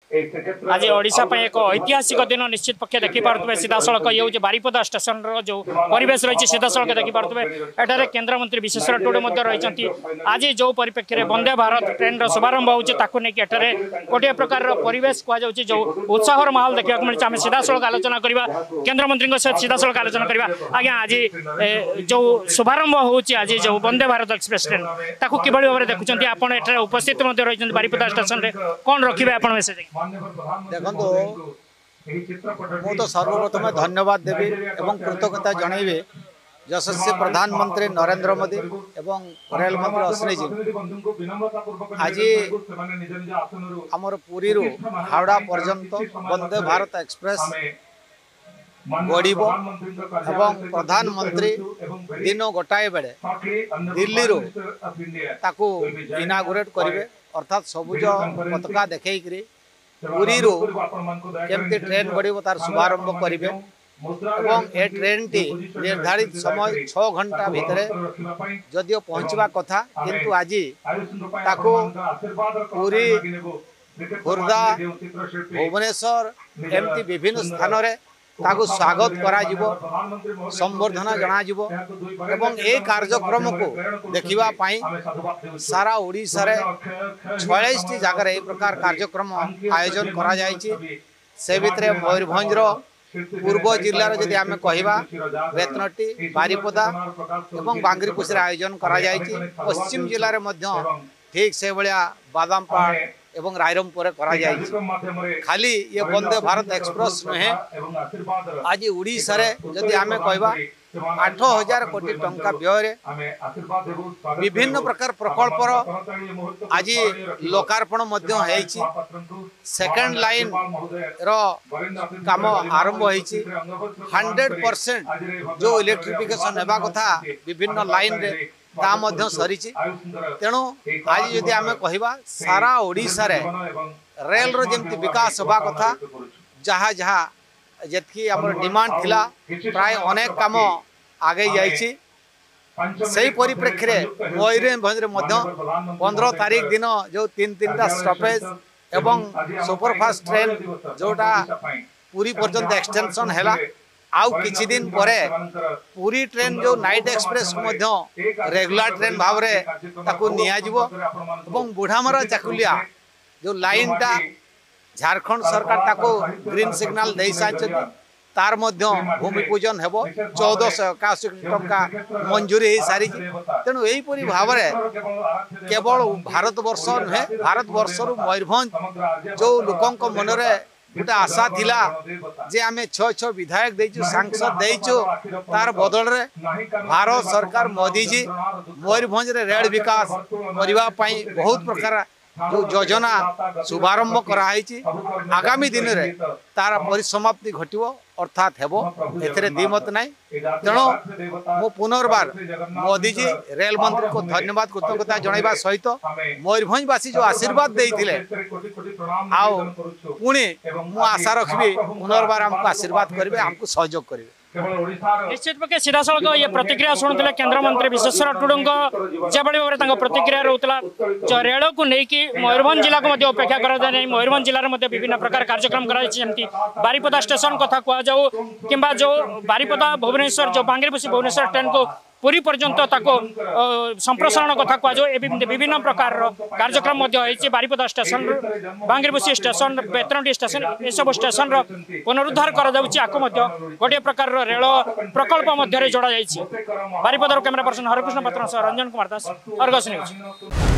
आज ओडिशा एक ऐतिहासिक दिन निश्चित पक्षे देखिपे सीधा सड़क ये हूँ बारिपदा स्टेशन जो परिवेश रही सीधा सड़क देखिपे एठार केन्द्रमंत्री विश्वेश्वर टुडू रही आज जो परिप्रेक्षी में वंदे भारत ट्रेन शुभारंभ होने गोटे प्रकार परिवेश कहुँ जो उत्साहर माहौल देखा मिले आम सीधा सड़क आलोचना करवा केन्द्रमंत्री सहित सीधा सड़क आलोचना करवा आज्ञा आज जो शुभारंभ होची आज जो वंदे भारत एक्सप्रेस ट्रेन ताकू कि भाव में देखुं आप उपस्थित रही बारिपदा स्टेशन में कौन रखिए आप मेसेज देखो मु तो सर्वप्रथम धन्यवाद देवी एवं कृतज्ञता जनइबे यशस्वी प्रधानमंत्री नरेंद्र मोदी एवं रेल मंत्री अश्विनी जी आज आमर पुरी हावड़ा पर्यंत वंदे भारत एक्सप्रेस गड़ब एवं प्रधानमंत्री दिन गोटाए बेले दिल्ली ताकू इनागुरेट करेंगे अर्थात सबुज पताका देखी पुरी केमती ट्रेन गड़ब तार शुभारंभ करेंगे ए ट्रेन टी निर्धारित समय 6 घंटा भितर जदियो पहुँचवा कथा किंतु आज ताको पुरी खुर्दा भुवनेश्वर एमती विभिन्न स्थान रे ताको स्वागत करा संबर्धना जना एवं ए कार्यक्रम को देखिबा पाई सारा ओडिशा रे 46 टी जगह ए प्रकार कार्यक्रम आयोजन करा जायछि से भितरे मयूरभंज रो पूर्व जिल्लार जदि आमे कहिबा बेतनटी बारिपदा एवं बांगरीपुसी आयोजन करा जायछि पश्चिम जिल्ला रे मध्य ठीक से भलिया बादामपाड़ एवं रायरमपुर करा जायछि खाली ये वंदे भारत एक्सप्रेस नुहे आज उड़ीसा रे जदि आमे कहबा 8,000 कोटी टंका व्यय विभिन्न प्रकार प्रकल्पर आज लोकार्पण मध्य हेछि सेकंड लाइन रो काम आरंभ हेछि 100% जो इलेक्ट्रिफिकेशन हेबा कथा विभिन्न लाइन रे ता मध्य सरीछि तेणु आज यदि आमे कहिबा सारा ओडिसा रे रेल रो जेमति विकास होबा कथा जहा जहा जेतकी हमर डिमांड थिला प्राय अनेक काम आगे जाइछि सही परिप्रेक्षी रे मयूरभंज रे मध्य 15 तारीख दिन जो 3-3टा स्टॉपेज एवं सुपरफास्ट ट्रेन जोटा पूरी पर्यंत एक्सटेंशन हैला आउ किछि दिन परे पूरी ट्रेन जो नाइट एक्सप्रेस मध्य रेगुलर ट्रेन भाव रे ताकू निया जिवो एवं बुढ़ामरा चाकुलिया जो लाइन टा झारखंड सरकार ताको ग्रीन सिग्नल दे साचति तार मध्य भूमि पूजन हेबो 1481 टंका मंजूरी हे सारी तेणु एही परि भाव रे केवल भारत वर्ष नुहे भारत वर्ष रु मयूरभंज जो लोकंक मन रे गोटे आशा थिला जे आमे 6 विधायक देइछु सांसद देइछु तार बदल रे भारत सरकार मोदी जी मयूरभंज रे रेल विकास करबा पई बहुत प्रकार जो योजना शुभारंभ कराई आगामी दिन रे तार परिसमाप्ति घटिवो अर्थात हेबो एथरे दिमत नाही तेणु मु पुनर्बार मोदी जी रेल मंत्री को धन्यवाद कृतज्ञता जणाइबा सहित मयूरभंजवासी जो आशीर्वाद देइथिले आओ पुणी मु आशा रखबी पुनर्बार हमको आशीर्वाद करिवे हमको सहयोग करिवे निश्चित पक्षे सीधा सड़क ये प्रतिक्रिया शुणुते केन्द्रमंत्री विश्वेश्वर टुडू जो भाव में प्रतिक्रिया रोला जो रेल को लेकिन मयूरभंज जिला को उपेक्षा कर मयूरभंज जिले में विभिन्न प्रकार कार्यक्रम करमती बारिपदा स्टेशन कथा कहु कि जो बारिपदा भुवनेश्वर जो बांगरीपुसी भुवनेश्वर ट्रेन को पूरी पर्यंत संप्रसारण कथा कहु विभिन्न प्रकार कार्यक्रम Baripada station Bangriposi station Betnoti station ये सब स्टेशन पुनरुद्धार गोटे प्रकार रेल प्रकल्प मध्य जोड़ा जाइए बारिपदार camera person Harekrishna Patra Ranjan Kumar Das Argus news.